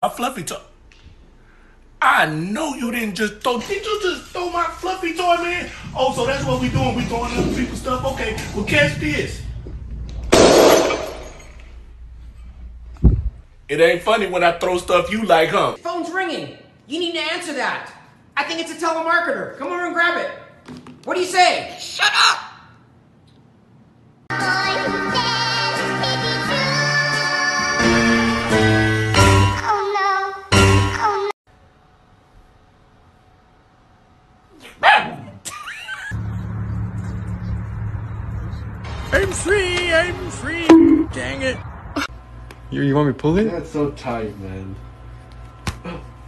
a fluffy toy. I know you didn't just throw. Did you just throw my fluffy toy, man? Oh, so that's what we doing. We throwing other people's stuff. Okay, well, catch this. It ain't funny when I throw stuff you like, huh? Phone's ringing. You need to answer that. I think it's a telemarketer. Come over and grab it. What do you say? Shut up! I'm free, I'm free. Dang it. You want me to pull it? That's so tight, man.